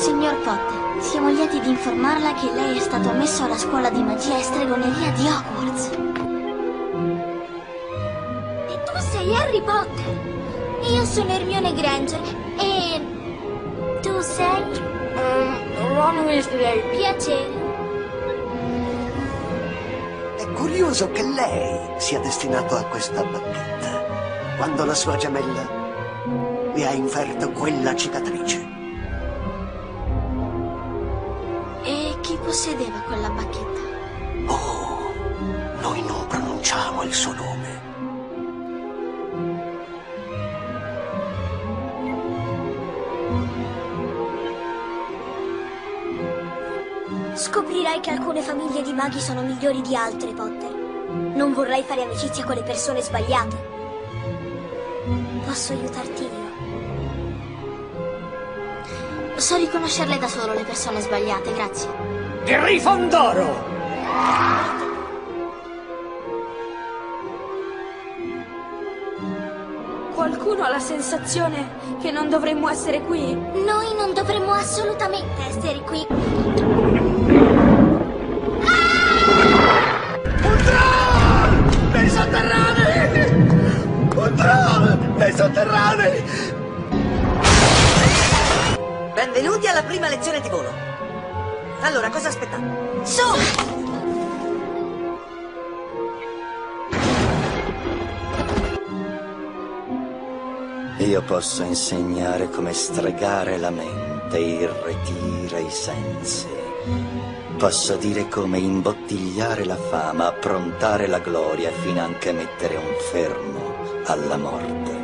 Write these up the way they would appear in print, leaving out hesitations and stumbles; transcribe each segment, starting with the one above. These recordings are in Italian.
Signor Potter, siamo lieti di informarla che lei è stato ammesso alla scuola di magia e stregoneria di Hogwarts. E tu sei Harry Potter. Io sono Hermione Granger e... tu sei? Ron Weasley. Piacere. È curioso che lei sia destinato a questa bacchetta, quando la sua gemella mi ha inferto quella cicatrice. E chi possedeva quella bacchetta? Oh, noi non pronunciamo il suo nome. Scoprirai che alcune famiglie di maghi sono migliori di altre, Potter. Non vorrai fare amicizia con le persone sbagliate. Posso aiutarti io? So riconoscerle da solo le persone sbagliate, grazie. Grifondoro! Qualcuno ha la sensazione che non dovremmo essere qui? Noi non dovremmo assolutamente essere qui. Un troll! Nei sotterranei! Un troll! Nei sotterranei! Benvenuti alla prima lezione di volo. Allora, cosa aspettate? Su! Io posso insegnare come stregare la mente, irretire i sensi. Posso dire come imbottigliare la fama, approntare la gloria, finanche mettere un fermo alla morte.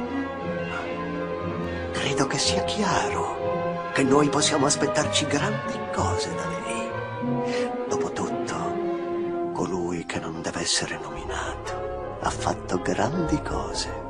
Credo che sia chiaro che noi possiamo aspettarci grandi cose da lei. Dopotutto, colui che non deve essere nominato ha fatto grandi cose.